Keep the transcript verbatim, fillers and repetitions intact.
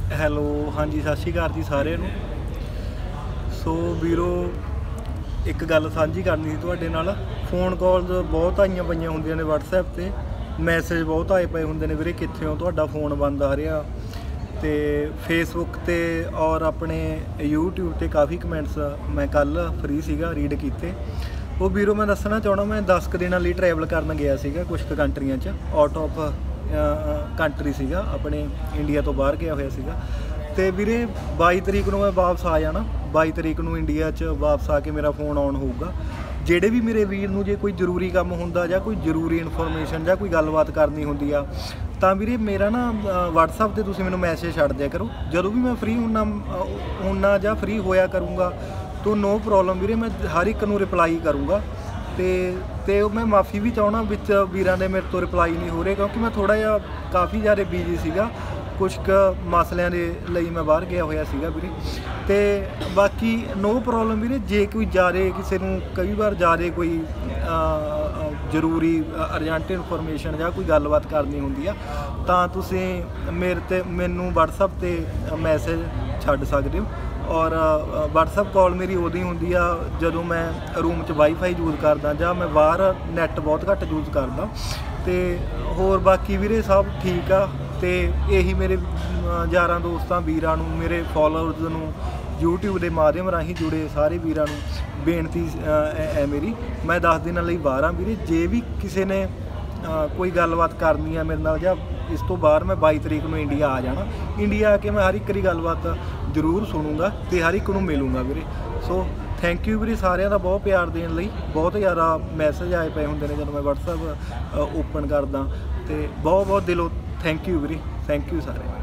Hello, ਹਾਂਜੀ ਸਤਿ ਸ਼੍ਰੀ ਅਕਾਲ ਜੀ ਸਾਰਿਆਂ ਨੂੰ। ਸੋ ਵੀਰੋ, ਇੱਕ ਗੱਲ ਸਾਂਝੀ ਕਰਨੀ ਸੀ ਤੁਹਾਡੇ ਨਾਲ। ਫੋਨ ਕਾਲਸ ਬਹੁਤ ਆਈਆਂ ਪਈਆਂ ਹੁੰਦੀਆਂ ਨੇ ਵਟਸਐਪ 'ਤੇ, ਮੈਸੇਜ ਬਹੁਤ ਆਏ ਪਏ ਹੁੰਦੇ ਨੇ ਵੀਰੇ ਕਿੱਥੇ ਹੋ, ਤੁਹਾਡਾ ਫੋਨ ਬੰਦ ਆ ਰਿਹਾ। ਅਤੇ ਫੇਸਬੁੱਕ 'ਤੇ ਔਰ ਆਪਣੇ ਯੂਟਿਊਬ 'ਤੇ ਕਾਫੀ ਕਮੈਂਟਸ ਮੈਂ ਕੱਲ੍ਹ ਫਰੀ ਸੀਗਾ ਰੀਡ ਕੀਤੇ। ਉਹ ਵੀਰੋ ਮੈਂ ਦੱਸਣਾ ਚਾਹੁੰਦਾ, ਮੈਂ ਦਸ ਕੁ ਦਿਨਾਂ ਲਈ ਟਰੈਵਲ ਕਰਨ ਗਿਆ ਸੀਗਾ ਕੁਛ ਕੁ ਕੰਟਰੀਆਂ 'ਚ, ਆਊਟ ਆਫ ਕੰਟਰੀ ਸੀਗਾ, ਆਪਣੇ ਇੰਡੀਆ ਤੋਂ ਬਾਹਰ ਗਿਆ ਹੋਇਆ ਸੀਗਾ। ਅਤੇ ਵੀਰੇ ਬਾਈ ਤਰੀਕ ਨੂੰ ਮੈਂ ਵਾਪਸ ਆ ਜਾਣਾ, ਬਾਈ ਤਰੀਕ ਨੂੰ ਇੰਡੀਆ 'ਚ ਵਾਪਸ ਆ ਕੇ ਮੇਰਾ ਫੋਨ ਔਨ ਹੋਊਗਾ। ਜਿਹੜੇ ਵੀ ਮੇਰੇ ਵੀਰ ਨੂੰ ਜੇ ਕੋਈ ਜ਼ਰੂਰੀ ਕੰਮ ਹੁੰਦਾ ਜਾਂ ਕੋਈ ਜ਼ਰੂਰੀ ਇਨਫੋਰਮੇਸ਼ਨ ਜਾਂ ਕੋਈ ਗੱਲਬਾਤ ਕਰਨੀ ਹੁੰਦੀ ਆ, ਤਾਂ ਵੀਰੇ ਮੇਰਾ ਨਾ ਵਟਸਐਪ 'ਤੇ ਤੁਸੀਂ ਮੈਨੂੰ ਮੈਸੇਜ ਛੱਡ ਦਿਆ ਕਰੋ। ਜਦੋਂ ਵੀ ਮੈਂ ਫਰੀ ਹੁੰਨਾ ਹੁੰਨਾ ਜਾਂ ਫਰੀ ਹੋਇਆ ਕਰੂੰਗਾ ਤਾਂ ਨੋ ਪ੍ਰੋਬਲਮ ਵੀਰੇ, ਮੈਂ ਹਰ ਇੱਕ ਨੂੰ ਰਿਪਲਾਈ ਕਰੂੰਗਾ। ਅਤੇ ਅਤੇ ਮੈਂ ਮਾफ़ੀ ਵੀ ਚਾਹੁੰਦਾ ਵਿੱਚ ਵੀਰਾਂ ਦੇ ਮੇਰੇ ਤੋਂ ਰਿਪਲਾਈ ਨਹੀਂ ਹੋ ਰਹੇ, ਕਿਉਂਕਿ ਮੈਂ ਥੋੜ੍ਹਾ ਜਿਹਾ ਕਾਫੀ ਜ਼ਿਆਦਾ ਬਿਜੀ ਸੀਗਾ, ਕੁਛ ਕੁ ਮਸਲਿਆਂ ਦੇ ਲਈ ਮੈਂ ਬਾਹਰ ਗਿਆ ਹੋਇਆ ਸੀਗਾ ਵੀਰੇ। ਅਤੇ ਬਾਕੀ ਨੋ ਪ੍ਰੋਬਲਮ ਵੀਰੇ, ਜੇ ਕੋਈ ਜ਼ਿਆਦਾ ਕਿਸੇ ਨੂੰ ਕਈ ਵਾਰ ਜ਼ਿਆਦਾ ਕੋਈ ਜ਼ਰੂਰੀ ਅਰਜੈਂਟ ਇਨਫੋਰਮੇਸ਼ਨ ਜਾਂ ਕੋਈ ਗੱਲਬਾਤ ਕਰਨੀ ਹੁੰਦੀ ਆ, ਤਾਂ ਤੁਸੀਂ ਮੇਰੇ 'ਤੇ ਮੈਨੂੰ ਵਟਸਐਪ 'ਤੇ ਮੈਸੇਜ ਛੱਡ ਸਕਦੇ ਹੋ। ਔਰ ਵਟਸਐਪ ਕਾਲ ਮੇਰੀ ਉਦੋਂ ਹੀ ਹੁੰਦੀ ਆ ਜਦੋਂ ਮੈਂ ਰੂਮ 'ਚ ਵਾਈਫਾਈ ਯੂਜ਼ ਕਰਦਾ ਜਾਂ ਮੈਂ ਬਾਹਰ ਨੈੱਟ ਬਹੁਤ ਘੱਟ ਯੂਜ਼ ਕਰਦਾ। ਅਤੇ ਹੋਰ ਬਾਕੀ ਵੀਰੇ ਸਭ ਠੀਕ ਆ। ਅਤੇ ਇਹੀ ਮੇਰੇ ਯਾਰਾਂ ਦੋਸਤਾਂ ਵੀਰਾਂ ਨੂੰ, ਮੇਰੇ ਫੋਲੋਅਰਸ ਨੂੰ, ਯੂਟਿਊਬ ਦੇ ਮਾਧਿਅਮ ਰਾਹੀਂ ਜੁੜੇ ਸਾਰੇ ਵੀਰਾਂ ਨੂੰ ਬੇਨਤੀ ਹੈ ਮੇਰੀ, ਮੈਂ ਦਸ ਦਿਨਾਂ ਲਈ ਬਾਹਰ ਹਾਂ ਵੀਰੇ। ਜੇ ਵੀ ਕਿਸੇ ਨੇ ਕੋਈ ਗੱਲਬਾਤ ਕਰਨੀ ਆ ਮੇਰੇ ਨਾਲ, ਜਾਂ ਇਸ ਤੋਂ ਬਾਅਦ ਮੈਂ ਬਾਈ ਤਰੀਕ ਨੂੰ ਇੰਡੀਆ ਆ ਜਾਣਾ। ਇੰਡੀਆ ਆ ਕੇ ਮੈਂ ਹਰ ਇੱਕ ਦੀ ਗੱਲਬਾਤ ਜ਼ਰੂਰ ਸੁਣੂੰਗਾ ਅਤੇ ਹਰ ਇੱਕ ਨੂੰ ਮਿਲੂੰਗਾ ਵੀਰੇ। ਸੋ ਥੈਂਕ ਯੂ ਵੀਰੇ ਸਾਰਿਆਂ ਦਾ ਬਹੁਤ ਪਿਆਰ ਦੇਣ ਲਈ। ਬਹੁਤ ਜ਼ਿਆਦਾ ਮੈਸੇਜ ਆਏ ਪਏ ਹੁੰਦੇ ਨੇ ਜਦੋਂ ਮੈਂ ਵਟਸਐਪ ਓਪਨ ਕਰਦਾ, ਅਤੇ ਬਹੁਤ ਬਹੁਤ ਦਿਲੋਂ ਥੈਂਕ ਯੂ ਵੀਰੇ, ਥੈਂਕ ਯੂ ਸਾਰੇ।